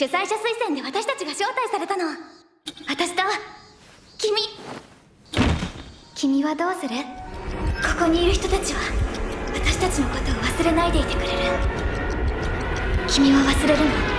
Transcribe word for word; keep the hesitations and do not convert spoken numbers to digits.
主催者推薦で私たちが招待されたの。私と君。君はどうする？ここにいる人たちは私たちのことを忘れないでいてくれる。君は忘れるの？